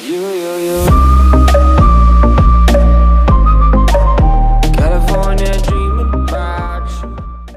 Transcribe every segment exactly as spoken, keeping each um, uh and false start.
You, you, you. California dreaming about you.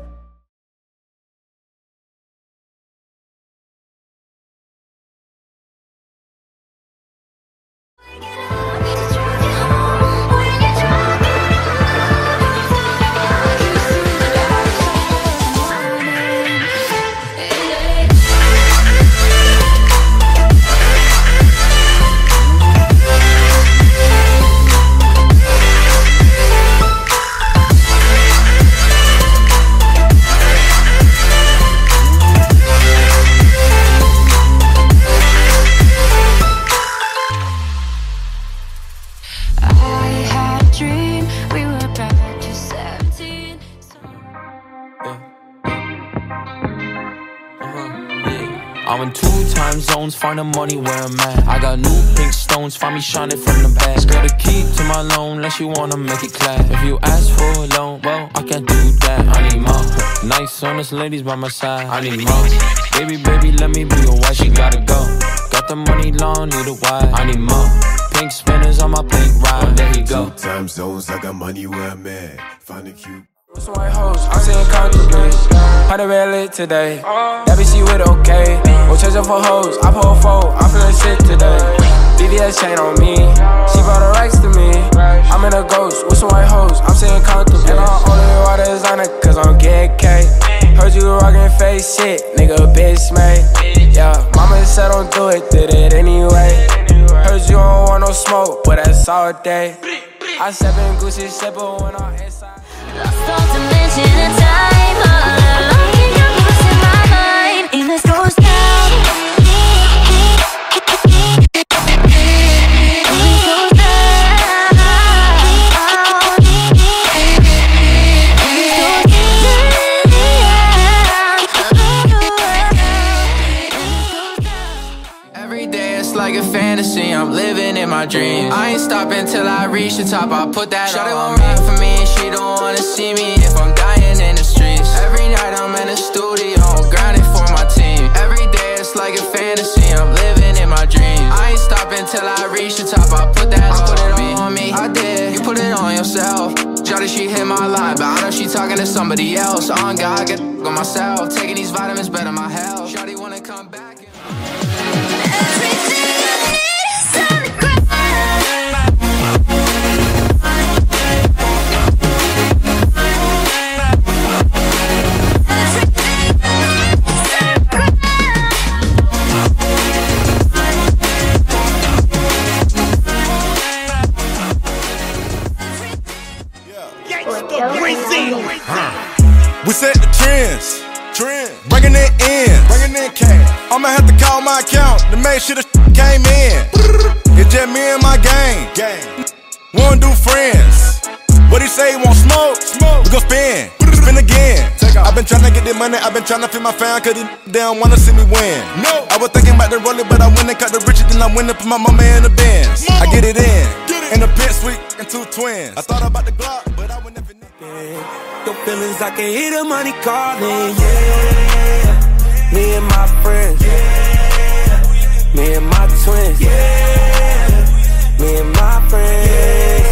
I'm in two time zones, find the money where I'm at. I got new pink stones, find me shining from the back. Got a key to my loan, unless you wanna make it clap. If you ask for a loan, well, I can't do that. I need more nice, honest ladies by my side. I need more. Baby, baby, let me be your wife, she gotta go. Got the money long, need a wife. I need more. Pink spinners on my pink ride, there you go. Two time zones, I got money where I'm at. Find a cute. Some white hoes, I'm seeing contemplate. Had a red lit today. That bitch she with okay. Go chase her for hoes, I pull four, I'm feeling sick today. B B S chain on me, she brought her racks to me. I'm in a ghost with some white hoes, I'm seeing contemplate. And I only wear designer cause I'm getting K. Heard you rockin' face shit, nigga bitch made. Yeah, mama said don't do it, did it anyway. Heard you don't want no smoke, but that's all day. I step in Gucci slipper when I'm inside. Lost all dimension and time. All alone in your voice in my mind. In this ghost town. Every day it's like a fantasy, I'm living in my dreams. I ain't stopping till I reach the top, I'll put that Shawty on me. For me and she don't wanna see me if I'm dying in the streets. Every night I'm in the studio, grinding for my team. Every day it's like a fantasy, I'm living in my dreams. I ain't stopping till I reach the top, I'll put that I put it on me. I did, you put it on yourself. Shawty, she hit my line, but I know she talking to somebody else. On God, I get on myself, taking these vitamins better my health. Shawty wanna come back and We set the trends, trends, bringing it in, bringing in cash. I'ma have to call my account to make sure the came in. It's just me and my gang, gang. Wanna do friends. What he say, he want smoke? Smoke. We gon' spin, spin again. I've been tryna get this money, I've been tryna feed my fam, cause they don't wanna see me win. No. I was thinking about the rolling, but I went and cut the riches, then I went and put my mama in the Benz. I get it in, get it. In the pit suite and two twins. I thought about the Glock, but I would never. Your feelings, I can hear the money calling, yeah. Me and my friends, yeah. Me and my twins, yeah. Me and my friends,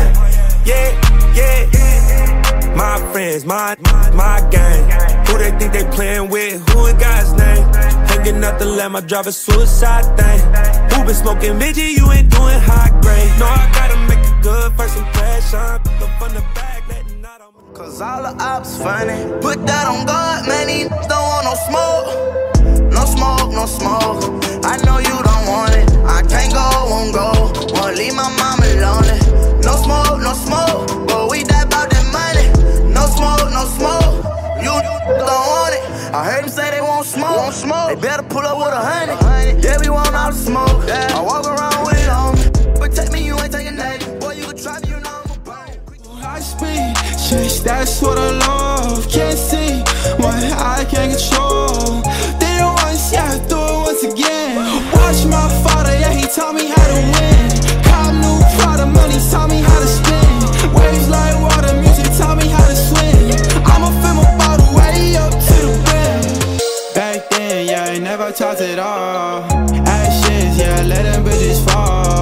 yeah, yeah. My friends, my, my, my gang. Who they think they playing with? Who in God's name? Hanging up the lamb, I drive a suicide thing. Who been smoking Vigi? You ain't doing high grade. No, I gotta make a good first impression. Look from the back, letting out on. Cause all the ops funny. Put that on God, man, these don't want no smoke. No smoke, no smoke. I know you don't want it. I can't go, won't go. Won't leave my mama lonely. No smoke, no smoke. But we die about that money. No smoke, no smoke. You don't want it. I heard them say they won't smoke. Won't smoke. They better pull up with a hundred. Yeah, we want all the smoke. Yeah. I walk around with it on me. Protect me, you ain't taking that. Boy, you can try me, you know I'm a bone. High speed, chase, that's what I love. Can't see, what I can't control. Did it once, yeah, I do it once again. Watch my father, yeah, he taught me how to win. Cop new product, money taught me how to spin. Waves like water, music taught me how to swim. I'ma fill my bottle way up to the brim. Back then, yeah, I never talked at all. Ashes, yeah, let them bitches fall.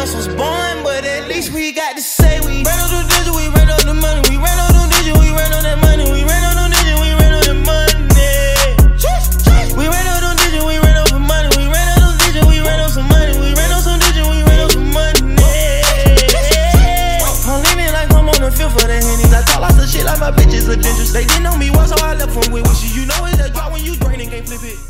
ass was born, but at least we got to say we ran on the digit, we ran on the money, we ran on the digit, we ran on that money, we ran on the digit, we ran on the money. We ran on the digit, we ran on some money, we ran on the digit, we ran on some money, we ran on some digit, we ran on some money. I'm leaning like I'm on the field for the Hennies. I talk lots of shit like my bitches are dangerous. They didn't know me once, so I left them with wishes. You know it's a drop when you drain and can't flip it.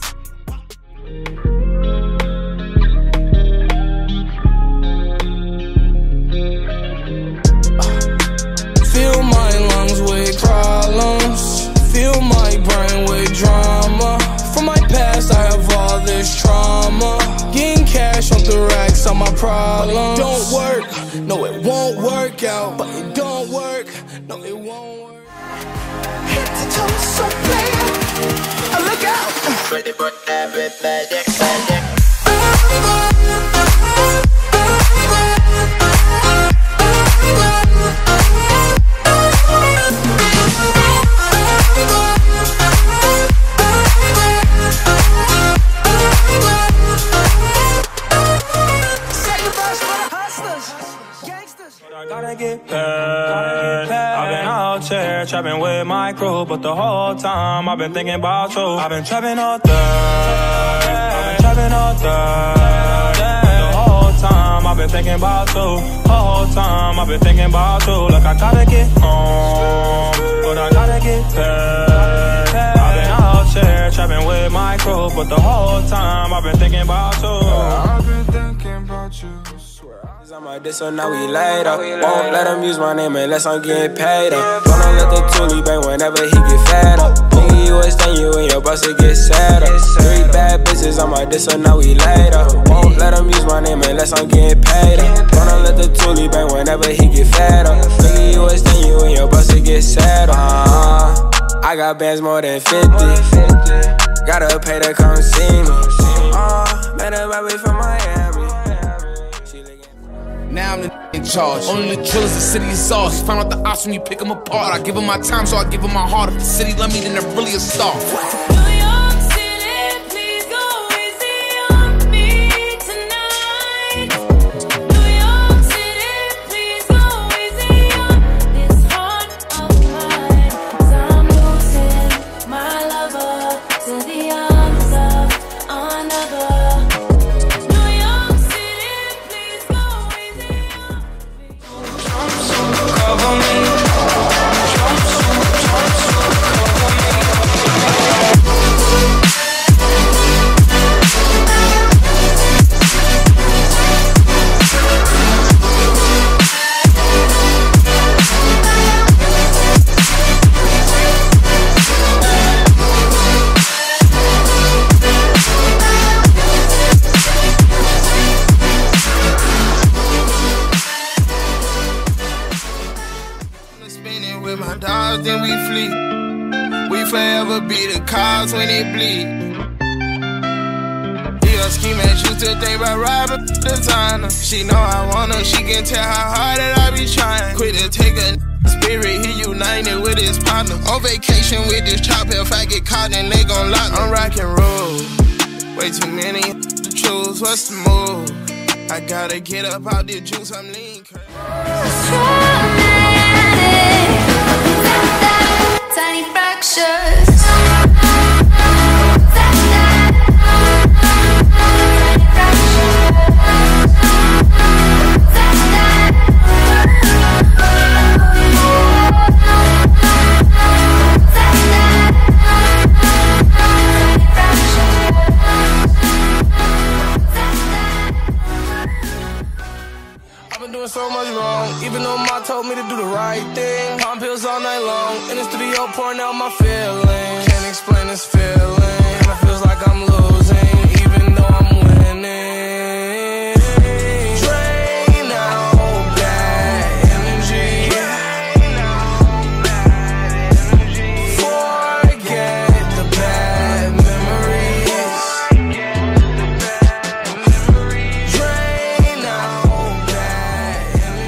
Fill my lungs with problems, fill my brain with drama. From my past I have all this trauma. Getting cash off the racks on my problems. But it don't work, no it won't work out. But it don't work, no it won't work. Hit the toe, so play it, uh, look out. Ready for everybody, everybody. I gotta get paid. I've been out here trapping with my crew, but the whole time I've been thinking about you. I've been trapping all day, I've been trapping all day. The whole time I've been thinking about you. The whole time I've been thinking about you. Like I gotta get home, but I gotta get paid. I've been out here trapping with my crew, but the whole time I've been thinking about you. I've been thinking about you. I'm like this, so now we later. Won't let him use my name unless I'm getting paid up. Gonna let the toolie bang whenever he get fed up. Nigga, you extend you and your bus to get set up. Three bad bitches, I'm like this, so now we later. Won't let him use my name unless I'm getting paid up. Gonna let the toolie bang whenever he get fed up. Nigga, you extend you and your bus to get set up. uh, I got bands more than fifty. Gotta pay to come see me. uh, Met her right way from Miami. Now I'm the in charge. Only the drillers, the city is ours. Find out the ops when you pick them apart. I give them my time, so I give them my heart. If the city love me, then they're really a star. Then we flee. We forever be the cause when it bleed. Yeah, scheme as used to think about robbing designer. She know I want her, she can tell how hard that I be trying. Quit to take a spirit, he united with his partner. On vacation with this chopper, if I get caught then they gon' lock me. I'm rock and roll, way too many to choose, what's the move? I gotta get up out the juice, I'm lean. Tiny fractures. So much wrong, even though Ma told me to do the right thing. Palm pills all night long, in the studio pouring out my feelings. Can't explain this feeling, and it feels like I'm losing, even though I'm winning. Drain out bad energy. Forget the bad memories. Drain out bad.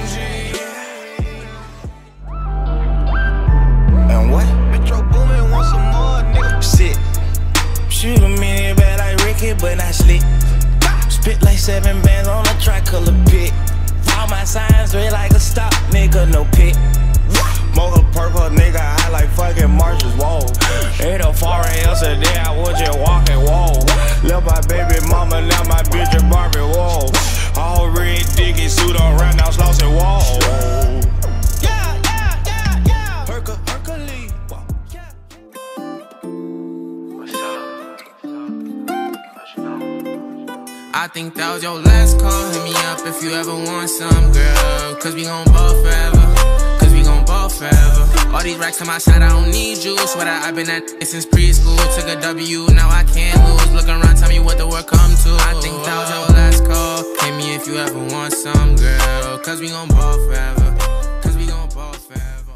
And what? Metro Boomin want some more, nigga. Shit. Shoot a million bad like Ricky, but not slick. Spit like seven bands on a tricolor pit. my signs red like a stop, nigga, no pit. Mocha purple, nigga, I like fucking marshes, whoa. Ain't a foreign yesterday, I was just walking, whoa. Left my baby mama, now my bitch is Barbie, whoa. All red diggy suit on right now, Slauson, whoa. Yeah, yeah, yeah, yeah. Herca, Hercules. I think that was your last call. Hit me up if you ever want some, girl. Cause we gon' ball forever. Cause we gon' ball forever. All these racks on my side, I don't need you. Swear that I've been at it since preschool. Took a W, now I can't lose. Looking around, tell me what the work come to. I think that was your last call. Hit me if you ever want some, girl. Cause we gon' ball forever. Cause we gon' ball forever.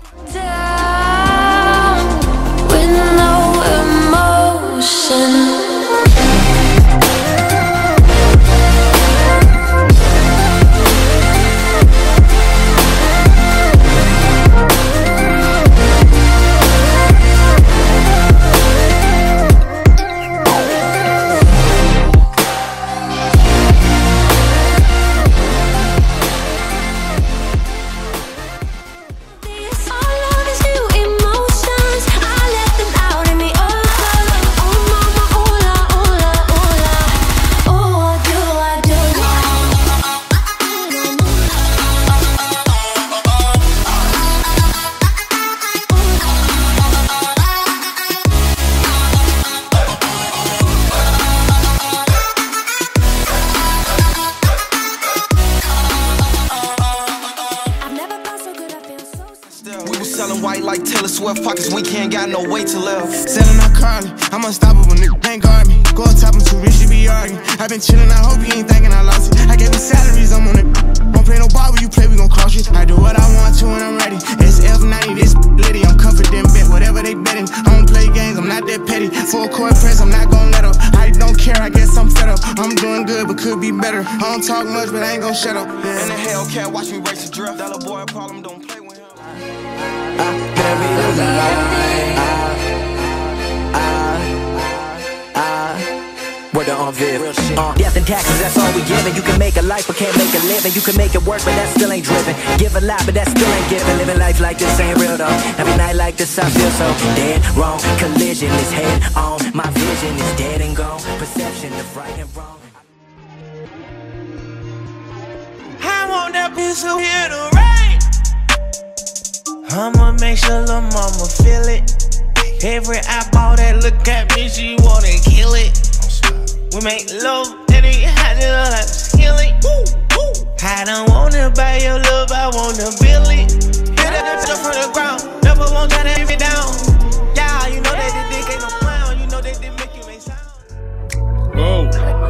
Down with no emotion. Pockets, we can't got no weight to live. Selling out Carly, I'm unstoppable, nigga, ain't guard me. Go on top, I'm too rich to be arguing. I been chillin', I hope you ain't thinking I lost it. I gave me salaries, I'm on it. Won't play no ball when you play, we gon' cross you. I do what I want to when I'm ready. S F ninety, this litty, I'm confident, bet whatever they betting. I don't play games, I'm not that petty. Full court press, I'm not gon' let up. I don't care, I guess I'm fed up. I'm doing good, but could be better. I don't talk much, but I ain't gon' shut up. Yeah. In the Hellcat, watch me race a drift. Dollar boy problem, don't play with him. Word on Viv. Uh, death and taxes, that's all we giving. You can make a life, but can't make a living. You can make it work, but that still ain't driven. Give a lot, but that still ain't giving. Living life like this ain't real though. Every night like this, I feel so dead wrong. Collision is head on. My vision is dead and gone. Perception of right and wrong. I want that pistol here to rain. I'ma make sure lil' mama feel it. Every eyeball that look at me, she wanna kill it. We make love and it had it all like healing. I don't wanna buy your love, I wanna build it. Hit that bitch up from the ground, never won't try to leave it down. Yeah, you know that the dick ain't no clown, you know that they make you make sound. Whoa.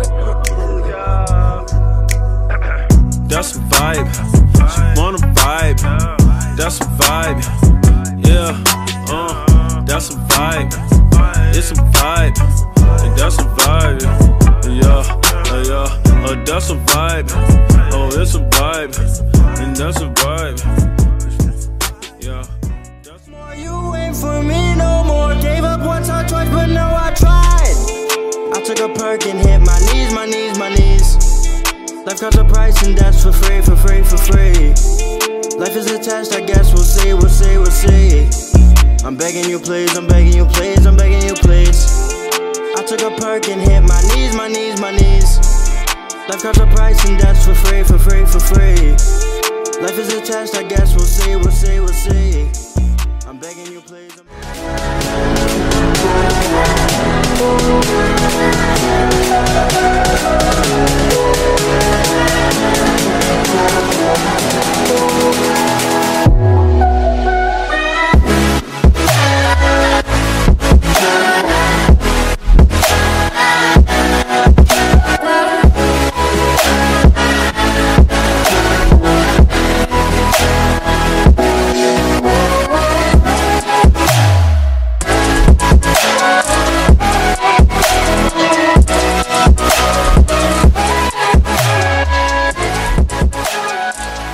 That's a vibe. She wanna vibe. That's a vibe. Yeah, uh, that's a vibe. It's a vibe. And that's a vibe. Yeah, uh, yeah, uh, that's a vibe. Oh, it's a vibe. And that's a vibe. Yeah. That's more you ain't for me no more. Gave up once or twice, but now I tried. I took a perk and hit my knees, my knees, my knees. Life costs a price and that's for free, for free, for free. Life is a test, I guess we'll see, we'll see, we'll see. I'm begging you please, I'm begging you please, I'm begging you please. I took a perk and hit my knees, my knees, my knees. Life costs a price and that's for free, for free, for free. Life is a test, I guess we'll see, we'll see, we'll see. I'm begging you please, I'm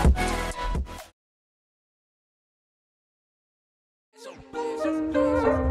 So